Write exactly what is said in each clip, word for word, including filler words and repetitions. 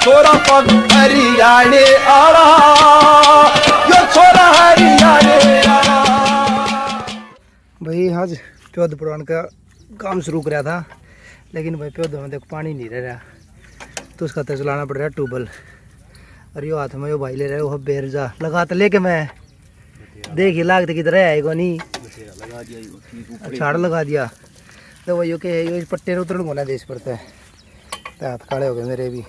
छोरा पग हरियाणे आला, यो छोरा हरियाणे आला। भाई आज पौध पुराण का काम शुरू कराया था, लेकिन भाई पौधों में देखो पानी नहीं रह रहा, तो उसका तो चलाना पड़ रहा है ट्यूबवेल। और यो हाथ में यो भाई ले रहे हो बेर जा लगा तो लेके मैं देख ही लागते किधर आएगा नहीं, छाड़ लगा दिया तो वही के यो पट्टे उतरण को ना देश पड़ता है, तो हाथ काले हो गए मेरे भी।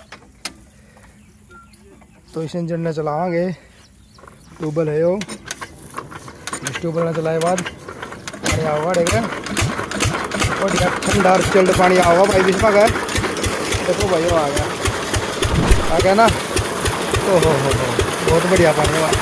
तो इस इंजन ने चलावांगे, ट्यूबवेल है यो, ट्यूबवेल ने चलाए बाद अरे आओगा देख और ठंडा और चिल्ड पानी आओगा भाई बीच में गए। देखो भाई वो आ गया आ गया ना, ओ हो हो बहुत बढ़िया पानी हुआ।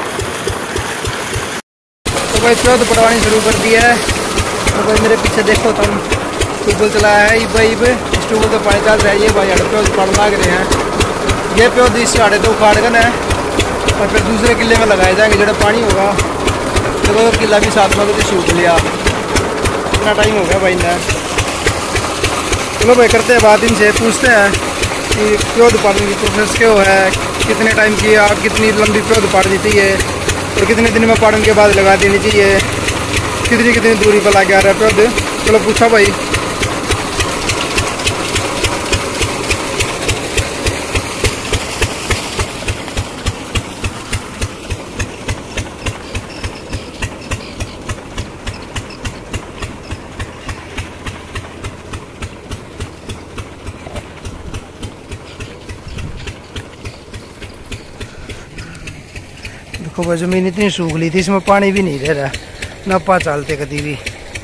तो भाई पौध पटवानी शुरू कर दी है। तो भाई मेरे पीछे देखो तुम, ट्यूबवेल चलाया है भाई, इस ट्यूबवेल तो पानी चल रहा है, ये भाई अड़ पौध पड़ लग रहे हैं। ये पौध इस आड़े तो उखाड़ कर है और फिर दूसरे किले में लगाए जाएंगे जड़ा पानी होगा। तो वो किला भी साथ में तो शूट लिया, इतना टाइम हो गया भाई ने। चलो भाई करते हैं बात, इनसे पूछते हैं कि पौध पाड़ने की प्रोसेस क्यों है, कितने टाइम की आप कितनी लंबी पौध पाड़नी चाहिए और कितने दिन में पाड़ने के बाद लगा देनी चाहिए, कितनी कितनी दूरी पर लग आ रहा है पौध। चलो पूछा भाई। देखो भाई जमीन इतनी सूख ली थी, इसमें पानी भी नहीं रह रहा, ना पा चलते कभी भी।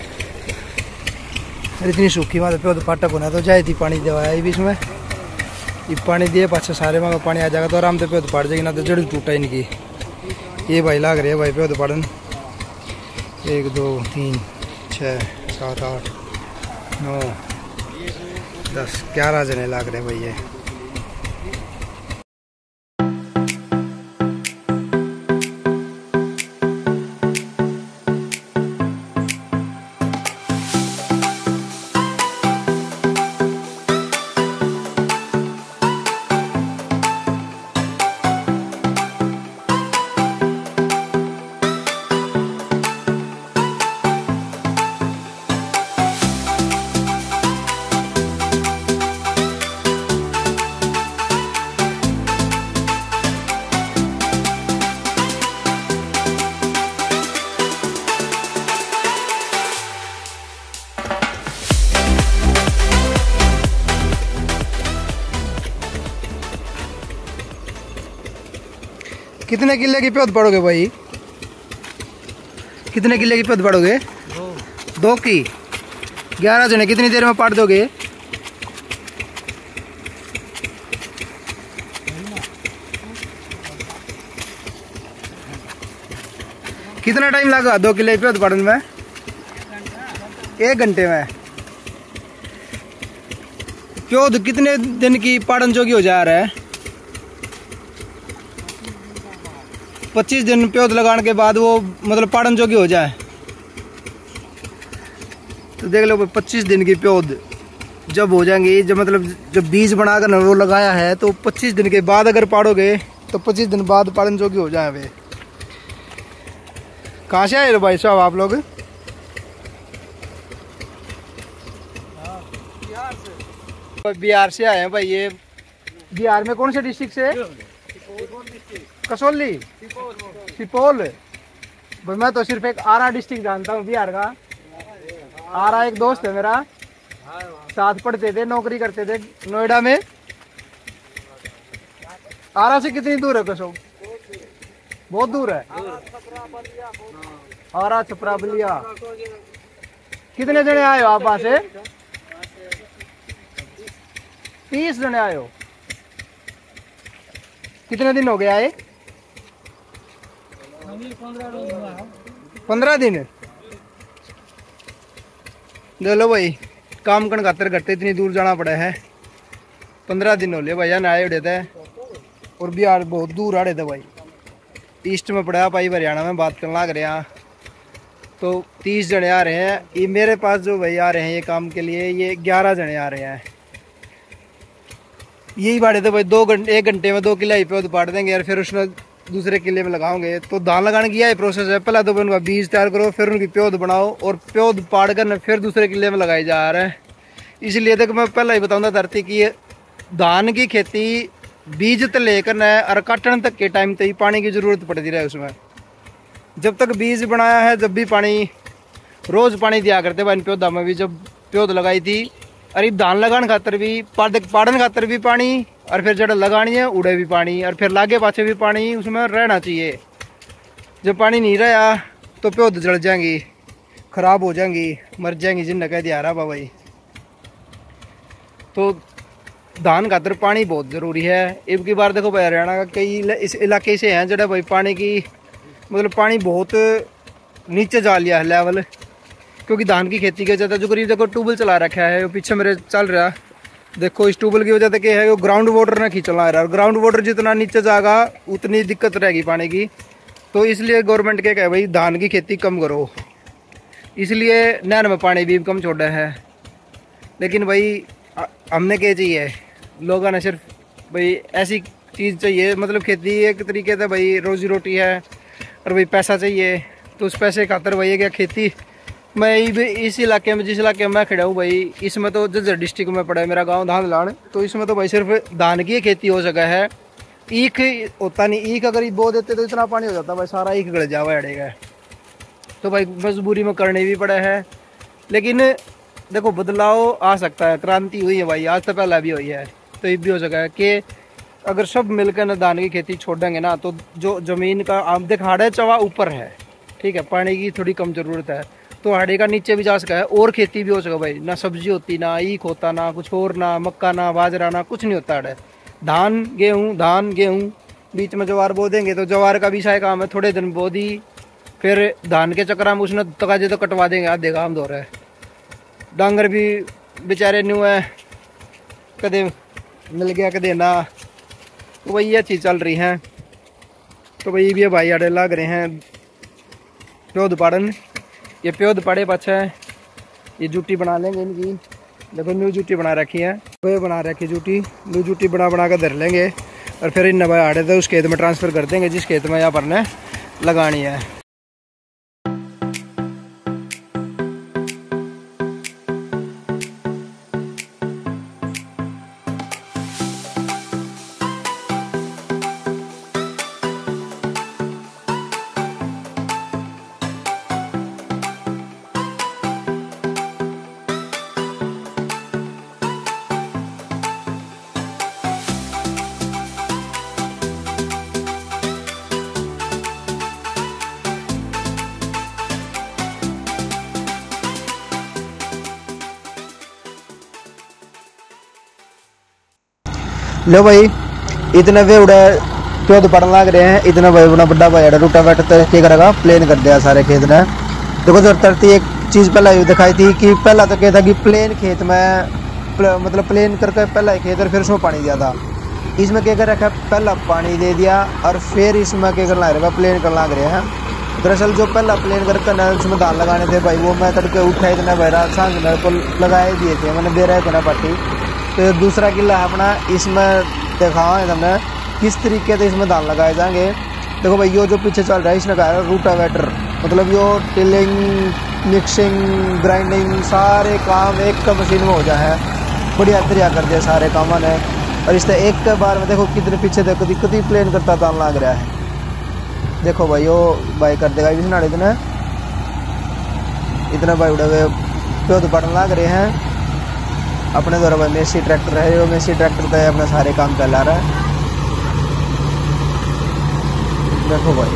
इतनी सूखी वहाँ पौध पाटक होना तो जाए थी पानी दवाया बीच में, ये पानी दिए पाछे सारे में पानी आ जाएगा तो आराम से पौध पाड़ जाएगी, ना तो जड़ टूटा ही नहीं की। ये भाई लाग रहे है भाई पौध पाड़न, एक दो तीन छः सात आठ नौ दस ग्यारह जने लाग रहे भाई। ये कितने किले की पौध पड़ोगे भाई, कितने किले की पौध पड़ोगे? दो दो की ग्यारह जने कितनी देर में पाड़ दोगे? कितना टाइम लगा दो किले की पौध पाड़ने में? एक घंटे में। पौध कितने दिन की पाड़न जोगी हो जा रहा है? पच्चीस दिन पौध लगाने के बाद वो मतलब पाड़न जोगी हो जाए तो देख लो पच्चीस दिन की पौध जब हो जाएंगी, जब मतलब जब बीज बनाकर वो लगाया है तो पच्चीस दिन के बाद अगर पाड़ोगे तो पच्चीस दिन बाद पाड़न जोगी हो जाए वे। कहाँ से आए भाई साहब आप लोग? बिहार से आए हैं भाई। ये बिहार में कौन से डिस्ट्रिक्ट से? कसौली, सुपौल। भाई मैं तो सिर्फ एक आरा डिस्ट्रिक्ट जानता हूँ बिहार का। आरा एक दोस्त है मेरा, साथ पढ़ते थे, नौकरी करते थे नोएडा में। आरा से कितनी दूर है कसौ? बहुत दूर है। आरा छपरा बलिया। कितने जने आए हो आप वहां से? तीस जने आए हो। कितने दिन हो गए आए? पंद्रह दिन। देख लो भाई काम कन खातर करते इतनी दूर जाना पड़ा है। पंद्रह दिन हो ले भाई आए उड़े थे, और बिहार बहुत दूर आड़े थे भाई। ईस्ट में पड़ा भाई, हरियाणा में बात करने लग रहे हैं। तो तीस जने आ रहे हैं। ये मेरे पास जो भाई आ रहे हैं ये काम के लिए, ये ग्यारह जने आ रहे हैं। यही बाड़े तो भाई दो घंटे एक घंटे में दो किले ही पौध पाड़ देंगे यार, फिर उसमें दूसरे किले में लगाओगे। तो धान लगाने की यही प्रोसेस है, पहले तो उनका बीज तैयार करो, फिर उनकी पौध बनाओ और पौध पाड़ कर फिर दूसरे किले में लगाए जा रहे हैं। इसलिए तक मैं पहले ही बताऊंगा धरती की धान की खेती बीज तो लेकर न और काटने तक के टाइम तक ही पानी की जरूरत पड़ती रहे उसमें। जब तक बीज बनाया है जब भी पानी रोज पानी दिया करते भाई पौधा में भी। जब पौध लगाई थी अरे धान लगाने खातर भी पाड़न खातर भी पानी, और फिर जड़ लगानी है उड़े भी पानी, और फिर लागे पाछे भी पानी उसमें रहना चाहिए। जब पानी नहीं रहा तो पौध जड़ जाएंगी, खराब हो जाएंगी, मर जाएंगी जिन कह दिया रहा भाई। तो धान खातर पानी बहुत ज़रूरी है। एक की बार देखो भाई हरियाणा का कई इस इलाके से हैं जड़ा भाई पानी की मतलब पानी बहुत नीचे जा लिया है लेवल, क्योंकि धान की खेती की वजह से जो करीब देखो ट्यूबवेल चला रखा है वो पीछे मेरे चल रहा। देखो इस ट्यूबवेल की वजह से क्या है वो ग्राउंड वाटर ना खींचना रहा है, और ग्राउंड वाटर जितना नीचे जाएगा उतनी दिक्कत रहेगी पानी की। तो इसलिए गवर्नमेंट क्या कहे भाई धान की खेती कम करो, इसलिए नहर में पानी भी कम छोड़ा है। लेकिन भाई हमने क्या चाहिए, लोगों ने सिर्फ भाई ऐसी चीज़ चाहिए, मतलब खेती एक तरीके से भाई रोजी रोटी है और भाई पैसा चाहिए। तो उस पैसे खातर भाई क्या खेती मैं इस इलाके में जिस इलाके में मैं खड़ा हूँ भाई इसमें तो जज्जर डिस्ट्रिक्ट में पड़ा है मेरा गांव धान लान। तो इसमें तो भाई सिर्फ धान की खेती हो सका है, ईख होता नहीं। ईख अगर बो देते तो इतना पानी हो जाता भाई सारा ईख गड़ जावा अड़ेगा। तो भाई मजबूरी में करने भी पड़ा है। लेकिन देखो बदलाव आ सकता है, क्रांति हुई है भाई, आज तो पहला भी हुई है। तो ये भी हो सका है कि अगर सब मिलकर ना धान की खेती छोड़ेंगे ना तो जो ज़मीन का आप देख हाड़े चवा ऊपर है, ठीक है, पानी की थोड़ी कम ज़रूरत है, तो हाड़े का नीचे भी जा सका है और खेती भी हो सका भाई। ना सब्जी होती, ना ईख होता, ना कुछ और, ना मक्का, ना बाजरा, ना कुछ नहीं होता हाड़े। धान गेहूँ धान गेहूँ बीच में ज्वार बो देंगे तो ज्वार का भी शायद काम है, थोड़े दिन बो दी फिर धान के चक्कर में उसने तकाजे तो कटवा देंगे, आधे काम दो रहा है। डांगर भी बेचारे न्यू है, कदे मिल गया कदे ना, तो वही ये चीज़ चल रही है। तो वही भी भाई आड़े लग रहे हैं प्योद पाड़न। ये प्योद पाड़े पाछा है ये जूटी बना लेंगे इनकी, देखो न्यू जूटी बना रखी है, तो ये बना रखी जूटी, न्यू जूटी बना बना कर धर लेंगे और फिर इन भाई आड़े तो उस खेत में ट्रांसफ़र कर देंगे जिस खेत में यहाँ पर ने लगानी है। लो भाई इतने वे उड़ा प्योद पड़न लग रहे हैं, इतना भाई बड़ा बड़ा भाई रूटा वेट तो क्या करेगा प्लेन कर दिया सारे खेत ने। देखो सर तरती एक चीज़ पहला ये दिखाई थी कि पहला तो क्या था कि प्लेन खेत में प्ल, मतलब प्लेन करके पहला ही खेत और फिर उसमें पानी दिया था। इसमें क्या कर रखा पहला पानी दे दिया और फिर इसमें क्या करना रहेगा प्लेन करना लग रहे हैं। दरअसल जो पहला प्लेन करके न उसमें धान लगाने थे भाई वो मैं तड़के उठा इतना भाई रात सांझ मेरे को लगाए दिए थे, मैंने दे रहे थे ना पार्टी। तो दूसरा किला है अपना, इसमें दिखाओ है हमने किस तरीके से इसमें धान लगाए जाएंगे। देखो भाई यो जो पीछे चल रहा है इसने कहा रूटावेटर, मतलब यो टिलिंग मिक्सिंग ग्राइंडिंग सारे काम एक का मशीन में हो जाए है, बढ़िया तरिया कर दिया सारे काम ने। और इस तरह एक के बार में देखो कितने पीछे देखो कभी प्लेन करता धान लग रहा है। देखो भाई यो भाई कर देगा इस नाड़े इतने इतना भाई उड़े हुए प्योद पड़न लग रहे हैं अपने द्वारा। भाई मेसी ट्रैक्टर है, वो मेसी ट्रैक्टर तो अपने सारे काम चला रहा है। देखो भाई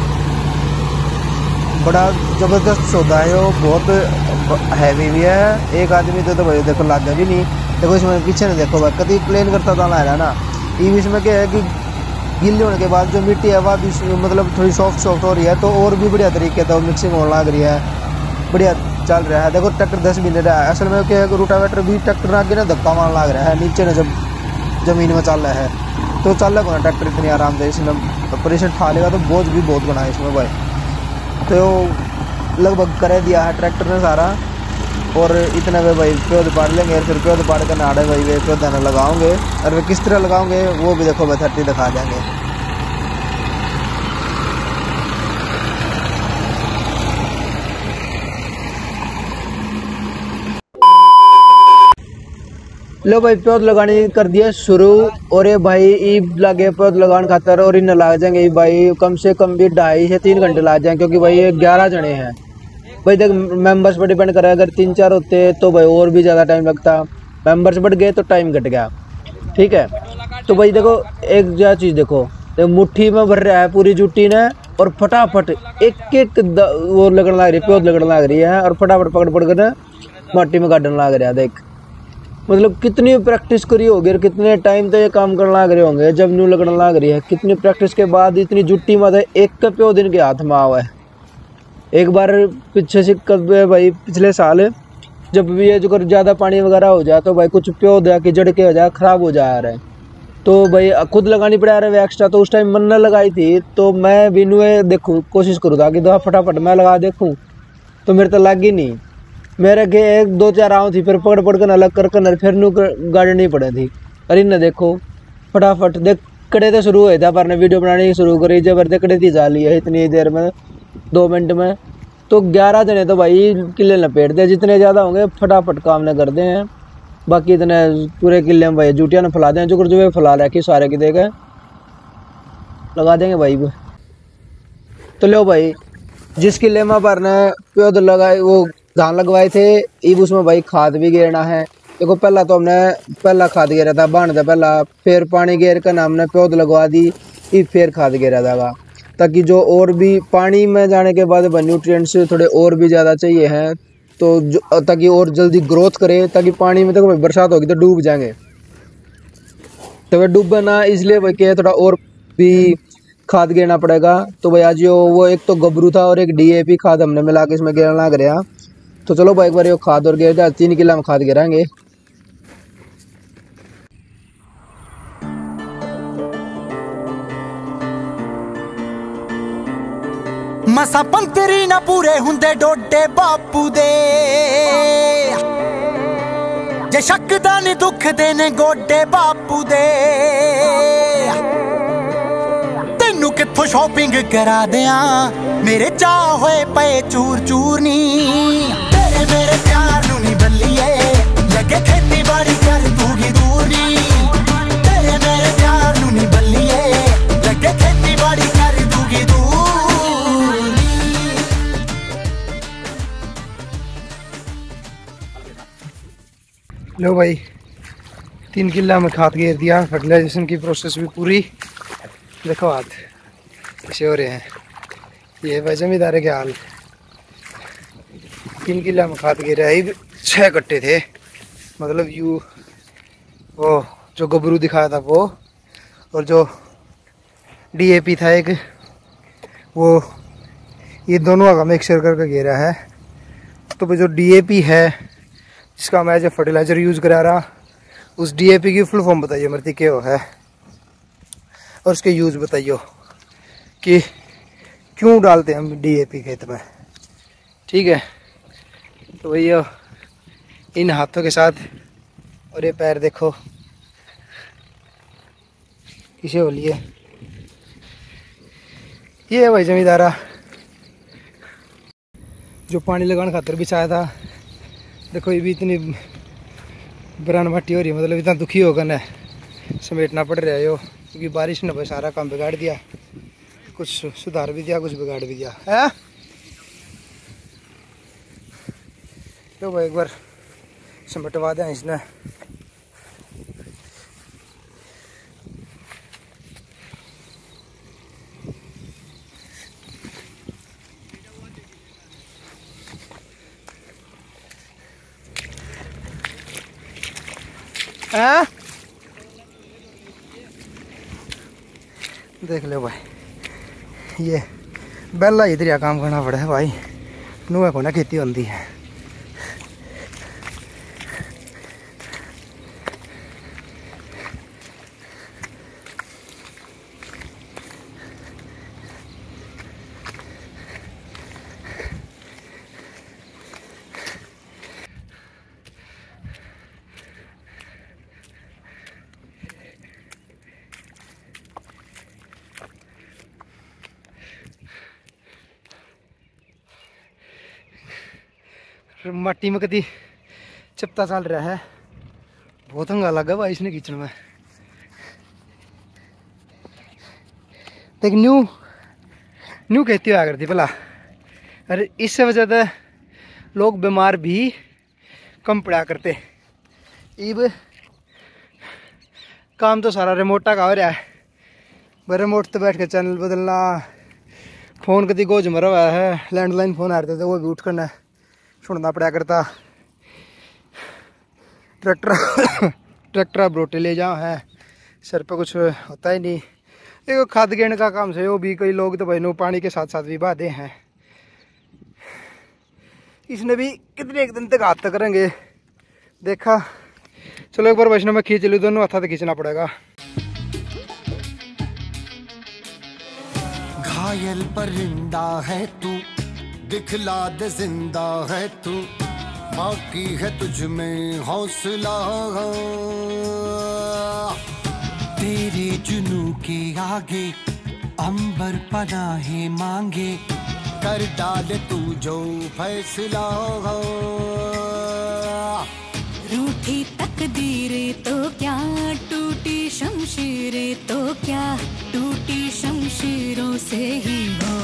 बड़ा ज़बरदस्त सौदा है, वो बहुत हैवी भी है। एक आदमी तो, तो भाई देखो लागे भी नहीं। देखो इसमें पीछे नहीं देखो भाई कभी प्लेन करता था ना ना ये इसमें क्या है कि गिल्ली होने के बाद जो मिट्टी है वह भी मतलब थोड़ी सॉफ्ट सॉफ्ट हो रही है, तो और भी बढ़िया तरीके से मिक्सिंग होने लग रही है, बढ़िया चल रहा है। देखो ट्रैक्टर दस भी नहीं रहा है, असल में क्या है रूटावेटर भी ट्रैक्टर आगे ना धक्का मारने लग रहा है, नीचे ना जब जमीन में चल रहा है तो चल रहा है ट्रैक्टर इतनी आराम से। इसमें ऑपरेशन खा लेगा तो बोझ भी बहुत बना है इसमें भाई। तो लगभग कर दिया है ट्रैक्टर ने सारा, और इतने वे भाई पौध पाड़ लेंगे और फिर पौध पाड़ कर नाड़े भाई वे पौधा न लगाओगे और वे किस तरह लगाओगे वो भी देखो मेथड दिखा देंगे। लो भाई पौध लगाने कर दिया शुरू और ये भाई ईब लगे पौध लगाने खातर और इन लग जाएंगे भाई कम से कम भी ढाई से तीन घंटे लग जाएंगे क्योंकि भाई ये ग्यारह जने हैं भाई। देख मेंबर्स पर डिपेंड करे, अगर तीन चार होते तो भाई और भी ज़्यादा टाइम लगता, मेंबर्स बढ़ गए तो टाइम घट गया। ठीक है तो भाई देखो एक जो चीज़ देखो, तो मुट्ठी में भर रहा है पूरी जुट्टी ने और फटाफट एक एक वो लगने लग रही है, पौध लगने लग रही है और फटाफट पकड़ पकड़ कर माटी में गाड़ने लग रहा है। देख मतलब कितनी प्रैक्टिस करी होगी और कितने टाइम तो ये काम करने लग रहे होंगे जब न्यू लगने लग रही है। कितनी प्रैक्टिस के बाद इतनी जुट्टी में एक का पौध इनके हाथ में आवा है। एक बार पीछे से कब भाई पिछले साल जब भी ये जो ज़्यादा पानी वगैरह हो जाए तो भाई कुछ पौधा की जड़ के हो जाए ख़राब हो जा रहा है तो भाई खुद लगानी पड़ा रहा है एक्स्ट्रा। तो उस टाइम मन न लगाई थी तो मैं भी नुए देखूँ कोशिश करूँ था कि दो फटाफट मैं लगा देखूँ तो मेरे तो लग ही नहीं। मेरे के एक दो चार आँव थी फिर पकड़ पकड़ कर अलग कर कर फिर नू गाड़नी पड़ी थी। अरे न देखो फटाफट देख कड़े तो शुरू हुए थे पर ने वीडियो बनानी शुरू करी जबर कड़े थी जा ली है इतनी देर में दो मिनट में। तो ग्यारह जने तो भाई किले लपेट दे, जितने ज़्यादा होंगे फटाफट काम न कर दे हैं। बाकी इतने पूरे किले में भाई जूटियाँ न फैला दें जो जो फैला रखी सारे की देगा लगा देंगे भाई। तो लो भाई जिस किले में पर ने पौध लगाए वो धान लगवाए थे ईब उसमें भाई खाद भी गेरना है। देखो पहला तो हमने पहला खाद गेरा था बांध था पहला, फिर पानी गेर कर हमने पौध लगवा दी, ईब फिर खाद गेरा था ताकि जो और भी पानी में जाने के बाद न्यूट्रिएंट्स थोड़े और भी ज़्यादा चाहिए हैं तो जो ताकि और जल्दी ग्रोथ करे, ताकि पानी में देखो बरसात होगी तो डूब जाएंगे तो वह डूबे ना, इसलिए भाई क्या थोड़ा और भी खाद गिरना पड़ेगा। तो भाई आज यो वो एक तो गबरू था और एक डीएपी खाद हमने मिला के इसमें गिरना लग रहा। तो चलो भाई एक बार ये खाद और गिर जाए तीन किलो में खाद गिराएंगे। मसा पंतरी ना पूरे हुंदे डोडे बापू दे जे शकदा नी दुख देने गोडे बापू दे तेनू कित्थों शॉपिंग करा दिया मेरे चाह होए पे चूर चूर नी तेरे मेरे प्यार नू नी बल्लिए लगे खेती बाड़ी कर दूगी दूर नी तेरे मेरे प्यार नू नी बल्लिए लगे खेती बाड़ी कर दूगी दूर। लो भाई तीन किला में खाद घेर दिया, फर्टिलाइजेशन की प्रोसेस भी पूरी। देखो हाथ कैसे हो रहे हैं, ये भाई जमींदार के हाल। तीन किला में खाद घेरा है, छः कट्टे थे मतलब यू वो जो गबरू दिखाया था वो और जो डीएपी था एक वो, ये दोनों का मिक्सचर करके घेरा है। तो भाई जो डीएपी है जिसका मैं जो फर्टिलाइज़र यूज़ करा रहा उस डीएपी की फुल फॉर्म बताइए मरती क्या है और उसके यूज़ बताइए कि क्यों डालते हैं हम डीएपी खेत में। ठीक है तो भैया इन हाथों के साथ और ये पैर देखो किसे हो लिए, ये है भाई जमींदारा जो पानी लगाने खातर बिछाया था। देखो ये भी इतनी बरान माटी हो रही है, मतलब इतना दुखी होकर न समेटना पड़ रहा है यो, क्योंकि बारिश ने भाई सारा काम बिगाड़ दिया, कुछ सुधार भी दिया कुछ बिगाड़ भी दिया है। तो भाई एक बार समेटवा दें इसने। आ? देख लो भाई ये बेला इधर काम करना पड़ा है भाई, नुआ को ना खेती होती है। मट्टी में कभी चिपता चल रहा है, बहुत हंगा लगा भाई इसने खींचने में। देख न्यू न्यू कहती हुआ करती भला, अरे इससे वजह से लोग बीमार भी कम पड़ा करते। इब काम तो सारा रिमोटा का हो रहा है, रिमोट तो बैठ के चैनल बदलना, फोन कभी गोज मरा हुआ है, लैंडलाइन फोन आ रहे थे वो भी उठ करना सुनना पड़ा करता। ट्रैक्टर ट्रैक्टर ब्रोटे ले जाओ है, सर पे कुछ होता ही नहीं। एक खाद गेंद का काम से वो भी कई लोग तो भाई नो पानी के साथ साथ भी बाधे हैं। इसने भी कितने एक दिन तक हाथ तक करेंगे देखा। चलो एक बार वैष्णव में खींच लूँ, दोनों हाथा तक खींचना पड़ेगा। घायल परिंदा है तू, दिखला दे जिंदा है तू, बाकी है तुझ में हौसला। तेरे जुनू के आगे अंबर पनाहे मांगे, कर डाले तू जो फैसला। रूठी तकदीरें तो क्या, टूटी शमशीरें तो क्या, टूटी शमशीरों से ही हो।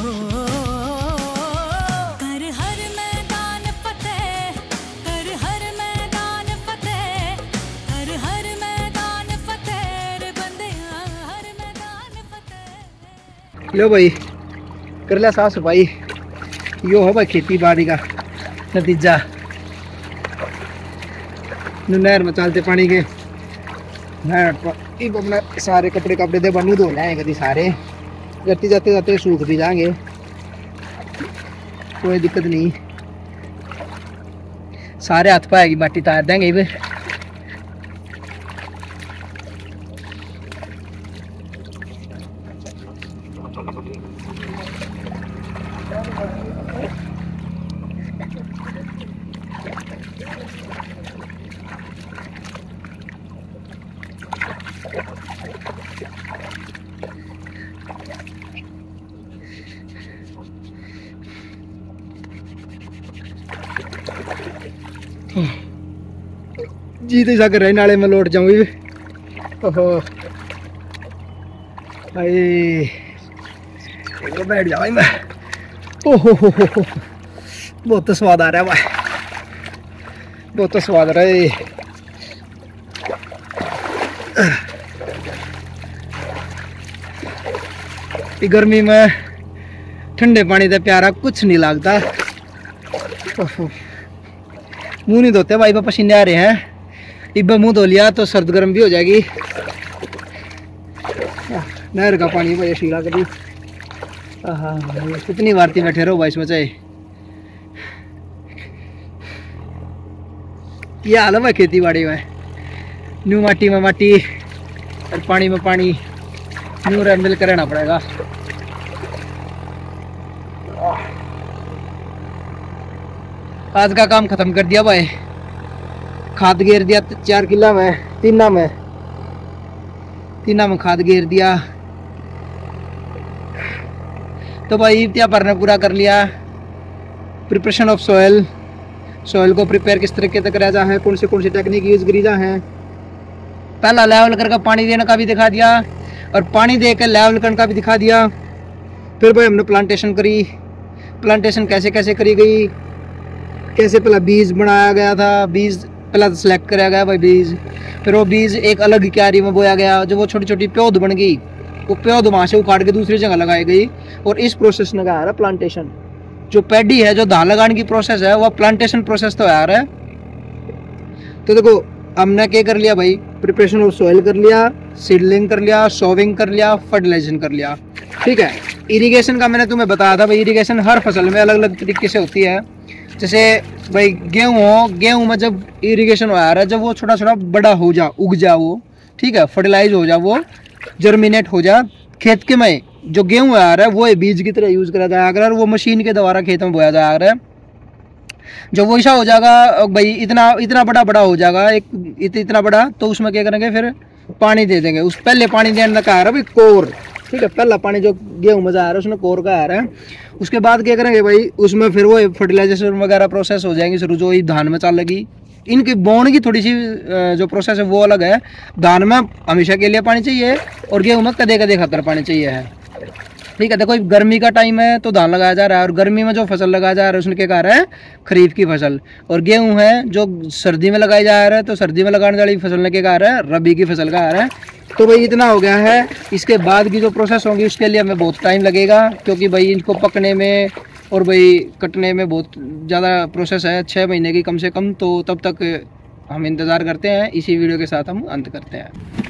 कर हर मैदान फतेह, कर हर मैदान फतेह, कर हर मैदान फतेह रे बंदिया, हर मैदान फतेह। लो भाई कर लिया साफ सफाई, यो हो भाई खेती बाड़ी का नतीजा। नहर में चलते पानी के, नहर पर अपना सारे कपड़े कपड़े दे बनू धो लाए कभी सारे, जाते जाते जाते सूख भी जाएंगे, कोई दिक्कत नहीं। सारे हाथ पाएगी माटी तार देंगे भी। जी तो ऐसा कर रहे नाले में लौट जाऊंगी। ओहो भाई बैठ जाऊँ मैं। ओहो हो हो हो बहुत तो स्वाद आ रहा है भाई, बहुत तो स्वाद आ रहा है। गर्मी में ठंडे पानी से प्यारा कुछ नहीं लगता। मुंह नहीं धोते भाई, पसीने आ रहे हैं। इब्बा मुंह धो लिया तो सर्द गर्म भी हो जाएगी। नहर का पानी भाई शीला कभी कितनी वारती बैठे रहो भाई इसमें चाहे। ये हाल है भाई खेती बाड़ी में, न्यू माटी में माटी और पानी में पानी, न्यू मिल कर रहना पड़ेगा। आज का काम खत्म कर दिया भाई, खाद घेर दिया चार किला में, तीना में तीना में खाद घेर दिया। तो भाई इत्या भरना पूरा कर लिया। प्रिपरेशन ऑफ सॉइल, सॉइल को प्रिपेयर किस तरीके से करा जा है, कौन से कौन सी टेक्निक यूज करी जा है। पहला लेवल करके पानी देने का भी दिखा दिया और पानी देकर लेवल करने का भी दिखा दिया। फिर भाई हमने प्लांटेशन करी, प्लांटेशन कैसे कैसे करी गई, कैसे पहला बीज बनाया गया था, बीज पहला सेलेक्ट कराया गया भाई बीज, फिर वो बीज एक अलग क्यारी में बोया गया, जो वो छोटी छोटी पौध बन गई, वो पौध वहाँ से उखाड़ के दूसरी जगह लगाई गई और इस प्रोसेस में आ रहा है प्लांटेशन। जो पैडी है, जो धान लगाने की प्रोसेस है, वह प्लांटेशन प्रोसेस तो आ रहा है। तो देखो हमने क्या कर लिया भाई, प्रिपरेशन ऑफ सॉइल कर लिया, सीडलिंग कर लिया, सोविंग कर लिया, फर्टिलाइजेशन कर लिया। ठीक है, इरिगेशन का मैंने तुम्हें बताया था भाई, इरिगेशन हर फसल में अलग अलग तरीके से होती है। जैसे भाई गेहूँ हो, गेहूँ में जब इरिगेशन हो रहा है, जब वो छोटा छोटा बड़ा हो जा, उग जा वो, ठीक है, फर्टिलाइज हो जा, वो जर्मिनेट हो जा, खेत के में जो गेहूँ आ रहा है वो बीज की तरह यूज करा जाया कर, वो मशीन के द्वारा खेत में बोया जाया रहा है। जब वो ऐसा हो जाएगा भाई, इतना इतना बड़ा बड़ा हो जाएगा, एक इत, इतना बड़ा, तो उसमें क्या करेंगे, फिर पानी दे देंगे। उस पहले पानी देने का है भाई कोर, ठीक है। पहला पानी जो गेहूँ में जा रहा है उसमें कोर का आ रहा है। उसके बाद क्या करेंगे भाई, उसमें फिर वो फर्टिलाइजेशन वगैरह प्रोसेस हो जाएंगी शुरू, जो ही धान में चल लगी। इनकी बोने की थोड़ी सी जो प्रोसेस है वो अलग है। धान में हमेशा के लिए पानी चाहिए और गेहूँ में कदे कदे खातर पानी चाहिए है। ठीक है। देखो गर्मी का टाइम है तो धान लगाया जा रहा है, और गर्मी में जो फसल लगाया जा रहा है उसमें क्या कह रहा है, खरीफ की फसल। और गेहूं है जो सर्दी में लगाया जा रहा है, तो सर्दी में लगाने वाली फसल ने क्या कह रहा है, रबी की फसल का आ रहा है। तो भाई इतना हो गया है। इसके बाद की जो प्रोसेस होगी उसके लिए हमें बहुत टाइम लगेगा, क्योंकि भाई इनको पकने में और भाई कटने में बहुत ज़्यादा प्रोसेस है, छः महीने की कम से कम। तो तब तक हम इंतज़ार करते हैं। इसी वीडियो के साथ हम अंत करते हैं।